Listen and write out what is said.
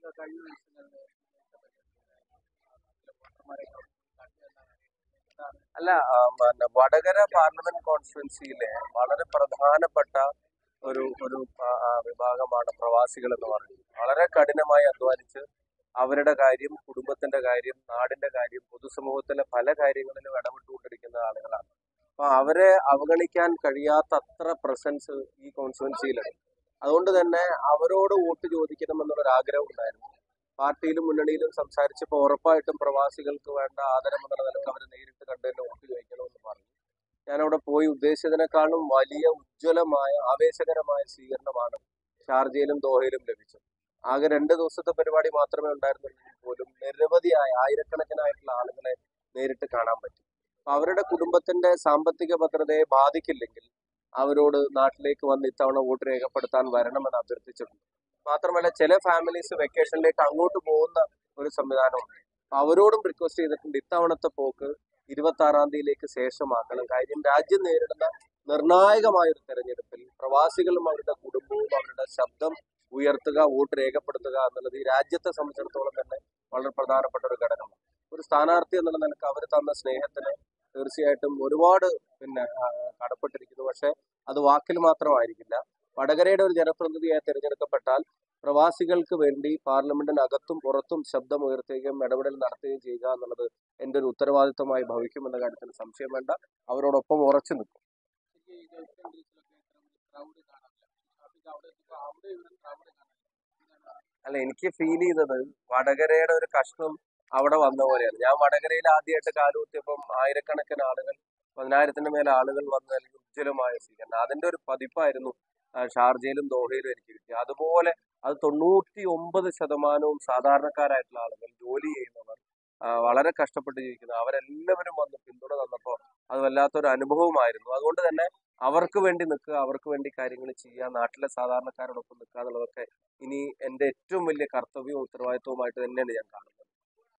അല്ല, വടകര പാർലമെന്റ് കോൺസ്റ്റിറ്റ്യുവൻസിയിലെ വളരെ പ്രധാനപ്പെട്ട ഒരു വിഭാഗമാണ് പ്രവാസികൾ എന്ന് പറയുന്നത്. വളരെ കഠിനമായി അധ്വാനിച്ച് അവരുടെ കാര്യം, കുടുംബത്തിന്റെ കാര്യം, നാടിന്റെ കാര്യം, പൊതുസമൂഹത്തിലെ പല കാര്യങ്ങളിലും ഇടപെട്ടുകൊണ്ടിരിക്കുന്ന ആളുകളാണ്. അപ്പൊ അവരെ അവഗണിക്കാൻ കഴിയാത്ത അത്ര പ്രസൻസ് ഈ കോൺസ്റ്റിറ്റ്യുവൻസിയിലുണ്ട്. അതുകൊണ്ട് തന്നെ അവരോട് വോട്ട് ചോദിക്കണം എന്നുള്ളൊരു ആഗ്രഹം ഉണ്ടായിരുന്നു. പാർട്ടിയിലും മുന്നണിയിലും സംസാരിച്ചപ്പോൾ ഉറപ്പായിട്ടും പ്രവാസികൾക്ക് വേണ്ട ആദരം എന്നുള്ള നിലക്ക് അവർ നേരിട്ട് കണ്ടു തന്നെ വോട്ട് ചോദിക്കണമെന്ന് പറഞ്ഞു. ഞാനവിടെ പോയി ഉദ്ദേശിച്ചതിനേക്കാളും വലിയ ഉജ്ജ്വലമായ ആവേശകരമായ സ്വീകരണമാണ് ഷാർജയിലും ദോഹയിലും ലഭിച്ചത്. ആകെ 2 ദിവസത്തെ പരിപാടി മാത്രമേ ഉണ്ടായിരുന്നുള്ളെങ്കിൽ പോലും നിരവധിയായ ആയിരക്കണക്കിനായിട്ടുള്ള ആളുകളെ നേരിട്ട് കാണാൻ പറ്റി. അപ്പൊ അവരുടെ കുടുംബത്തിന്റെ സാമ്പത്തിക ഭദ്രതയെ ബാധിക്കില്ലെങ്കിൽ അവരോട് നാട്ടിലേക്ക് വന്ന് ഇത്തവണ വോട്ട് രേഖപ്പെടുത്താൻ വരണമെന്ന് അഭ്യർത്ഥിച്ചിട്ടുണ്ട്. മാത്രമല്ല, ചില ഫാമിലീസ് വെക്കേഷനിലേക്ക് അങ്ങോട്ട് പോകുന്ന ഒരു സംവിധാനമുണ്ട്. അപ്പൊ അവരോടും റിക്വസ്റ്റ് ചെയ്തിട്ടുണ്ട് ഇത്തവണത്തെ പോക്ക് 26-ാം തീയതിയിലേക്ക് ശേഷമാക്കണം. കാര്യം രാജ്യം നേരിടുന്ന നിർണായകമായ ഒരു തെരഞ്ഞെടുപ്പിൽ പ്രവാസികളും അവരുടെ കുടുംബവും അവരുടെ ശബ്ദം ഉയർത്തുക, വോട്ട് രേഖപ്പെടുത്തുക എന്നുള്ളത് ഈ രാജ്യത്തെ സംബന്ധിച്ചിടത്തോളം തന്നെ വളരെ പ്രധാനപ്പെട്ട ഒരു ഘടകമാണ്. ഒരു സ്ഥാനാർത്ഥി എന്നുള്ള നിലക്ക് അവർ തന്ന സ്നേഹത്തിന് തീർച്ചയായിട്ടും ഒരുപാട് കടപ്പെട്ടിരിക്കുന്നു. പക്ഷെ അത് വാക്കിൽ മാത്രമായിരിക്കില്ല. വടകരയുടെ ഒരു ജനപ്രതിനിധിയായി തിരഞ്ഞെടുക്കപ്പെട്ടാൽ പ്രവാസികൾക്ക് വേണ്ടി പാർലമെന്റിനകത്തും പുറത്തും ശബ്ദമുയർത്തുകയും ഇടപെടൽ നടത്തുകയും ചെയ്യുക എന്നുള്ളത് എൻ്റെ ഒരു ഉത്തരവാദിത്തമായി ഭവിക്കുമെന്ന കാര്യത്തിൽ സംശയം വേണ്ട. അവരോടൊപ്പം ഉറച്ചു നിൽക്കും. അല്ല, എനിക്ക് ഫീൽ ചെയ്തത് വടകരയുടെ ഒരു കഷ്ണം അവിടെ വന്ന പോലെയാണ്. ഞാൻ വടകരയിൽ ആദ്യമായിട്ട് കാലുകുത്തിയപ്പം ആയിരക്കണക്കിന് ആളുകൾ, 10,000-ത്തിന് മേലെ ആളുകൾ വന്ന് നൽകി ഉജ്ജ്വലമായ സ്വീകരണം. അതിന്റെ ഒരു പതിപ്പായിരുന്നു ഷാർജയിലും ദോഹയിലും എനിക്ക് കിട്ടി. അതുപോലെ അത് 99% സാധാരണക്കാരായിട്ടുള്ള ആളുകൾ, ജോലി ചെയ്യുന്നവർ, വളരെ കഷ്ടപ്പെട്ട് ജീവിക്കുന്നത്, അവരെല്ലാവരും വന്ന് പിന്തുണ തന്നപ്പോൾ അത് വല്ലാത്തൊരു അനുഭവമായിരുന്നു. അതുകൊണ്ട് തന്നെ അവർക്ക് വേണ്ടി നിൽക്കുക, അവർക്ക് വേണ്ടി കാര്യങ്ങൾ ചെയ്യുക, നാട്ടിലെ സാധാരണക്കാരോടൊപ്പം നിൽക്കുക എന്നുള്ളതൊക്കെ ഇനി എൻ്റെ ഏറ്റവും വലിയ കർത്തവ്യവും ഉത്തരവാദിത്വവുമായിട്ട് തന്നെയാണ് ഞാൻ കാണുന്നത്.